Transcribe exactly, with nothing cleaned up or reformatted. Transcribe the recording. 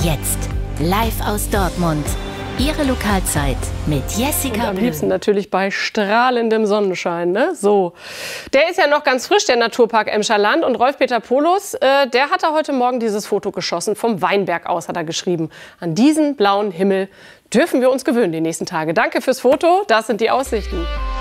Jetzt, live aus Dortmund. Ihre Lokalzeit mit Jessica Und am Blüm. liebsten natürlich bei strahlendem Sonnenschein, ne? So. Der ist ja noch ganz frisch, der Naturpark Emscher Land. Und Rolf-Peter Polus, äh, der hat da heute Morgen dieses Foto geschossen. Vom Weinberg aus hat er geschrieben. An diesen blauen Himmel dürfen wir uns gewöhnen die nächsten Tage. Danke fürs Foto. Das sind die Aussichten.